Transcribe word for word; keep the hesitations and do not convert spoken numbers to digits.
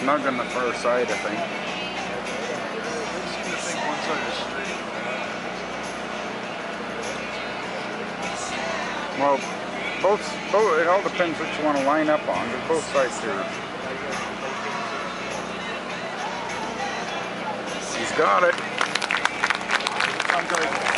snug on the far side, I think. They seem to think one side is straight. Well, both, both, it all depends what you want to line up on, but both sides are. He's got it. I'm going.